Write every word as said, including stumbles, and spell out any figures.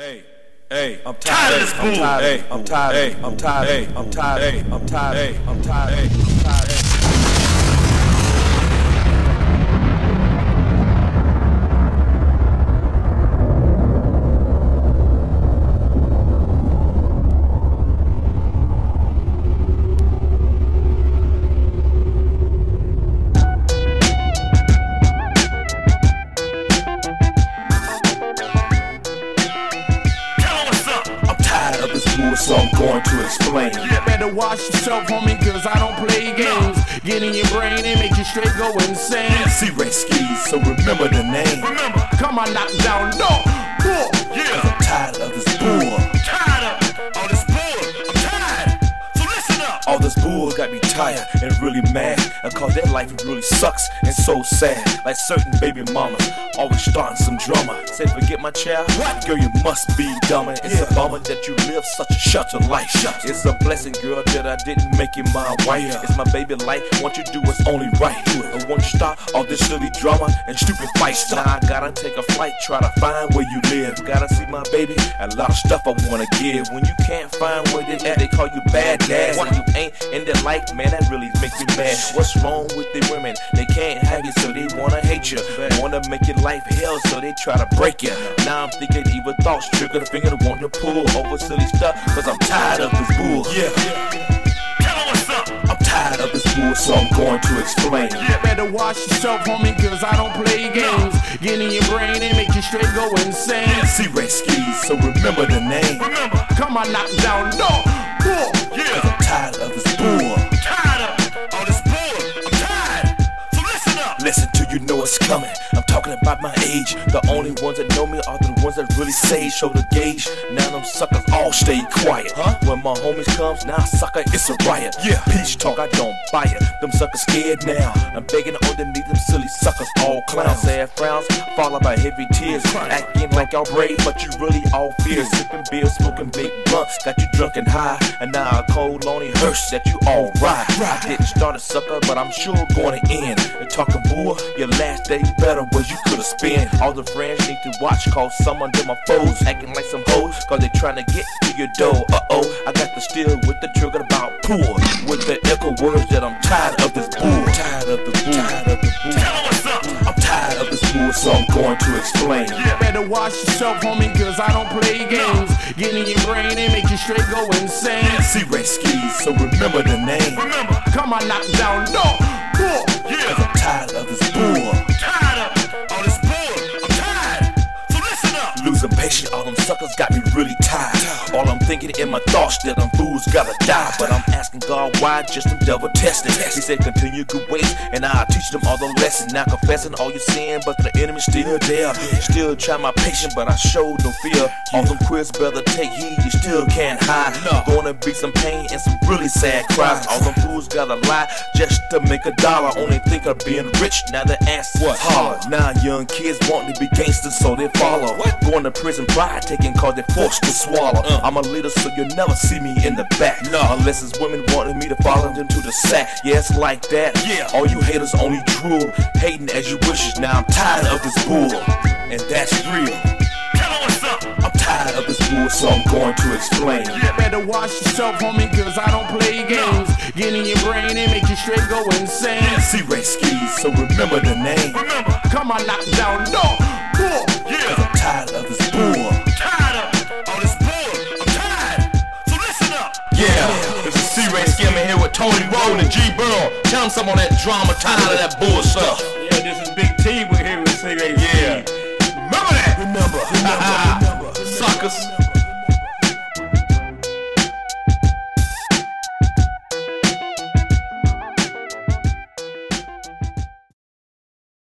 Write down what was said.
Hey, hey, I'm tired of this bull. Hey, I'm tired. Hey, I'm tired. Hey, I'm tired. Hey, I'm tired. Hey, I'm tired. Hey, I'm tired. So I'm going to explain. You better watch yourself, homie, cause I don't play games. Get in your brain and make you straight go insane. C-Ray Skis, so remember the name. Remember, come on, knock down, no, bull. Yeah, I'm tired of this bull. Tired of all this bull. I'm tired. So listen up. All this bull got me tired and really mad. I call that life it really sucks and so sad. Like certain baby mamas always starting some drama. Say forget my child, what? Girl, you must be dumber. It's yeah. a bummer that you live such a sheltered life. Shelter. It's a blessing, girl, that I didn't make you my wife. Yeah. It's my baby life, what you do is only right. I want you to stop all this silly drama and stupid fights. Now I gotta take a flight, try to find where you live. Gotta see my baby, a lot of stuff I wanna give. When you can't find where they at, they call you bad dad. When you ain't in their life, man, that really makes me mad. What's wrong with the women? They can't have you, so they wanna hate you. Wanna make your life hell, so they try to break you. Now I'm thinking evil thoughts, trigger the finger, want to pull over silly stuff, cause I'm tired of this bull. Yeah. Tell them what's up. I'm tired of this bull, so I'm going to explain. You better watch yourself, homie, cause I don't play games. Get in your brain and make you straight go insane. C-Ray Skis, so remember the name. Remember, come on, knock down, no, bull. Yeah. Cause I'm tired of this bull. Tired of all this bull. I'm tired. So listen up. Listen till you know it's coming. I'm talking about my age. The only ones that know me are the ones that really say, show the gauge. Now them suckers all stay quiet. Huh? When my homies comes, now sucker, it's a riot. Yeah. Peace talk, I don't buy it. Them suckers scared now. I'm begging on them, need them silly suckers, all clowns. Sad frowns, followed by heavy tears. Acting like y'all brave, but you really all fear. Sipping beer, smoking big blunts, got you drunk and high. And now a cold, lonely hearse that you all ride. I didn't start a sucker, but I'm sure going to end. And talking bull, your last day better was you could've spent. All the friends need to watch, cause some of them are foes. Acting like some hoes, cause they trying to get to your door. Uh-oh, I got the steel with the trigger about poor. With the echo words that I'm tired of this bull. Tired of the bull. Tired of the bull. Tell them what's up. I'm tired of this bull, so I'm going to explain. You better watch yourself, homie, cause I don't play games. Get in your brain and make you straight go insane. C-Ray Skis, so remember the name. Remember, come on, knock down, no, bull. Yeah. Cause I'm tired of this bull. Tired of all this bull. I'm tired. So listen up. Losing patience, all them suckers got me really tired. All I'm thinking in my thoughts that them fools gotta die. But I'm asking God why, just them devil testing. He said continue good ways and I'll teach them all the lessons. Now confessing all your sin, but the enemy's still there. Still try my patience, but I showed no fear. All them queers better take heed, you still can't hide. Gonna be some pain and some really sad cries. All them fools gotta lie just to make a dollar. Only think of being rich, now the ass is hard. Now young kids want to be gangsters, so they follow. Going to prison, pride taking cause they forced to swallow. Uh. I'm a leader, so you'll never see me in the back. No, unless it's women wanting me to follow them to the sack. Yeah, it's like that. Yeah, all you haters only drool, hating as you wish. Now I'm tired of this bull, and that's real. Tell them what's up. I'm tired of this bull, so I'm going to explain. You better watch yourself, homie, cause I don't play games. Get in your brain and make you straight go insane. C-Ray Skis, so remember the name. Remember, come on, knock down, no, bull. Yeah. Cause I'm tired of this bull. Tired of all this bull. I'm tired. So listen up. Yeah, this is C-Ray Skimming here with Tony Roll and G Burl. Tell them some of that drama, tired of that bull stuff. Yeah, this is Big T. We're here with C-Ray. Yeah. Remember that. Remember, remember, remember. Suckers.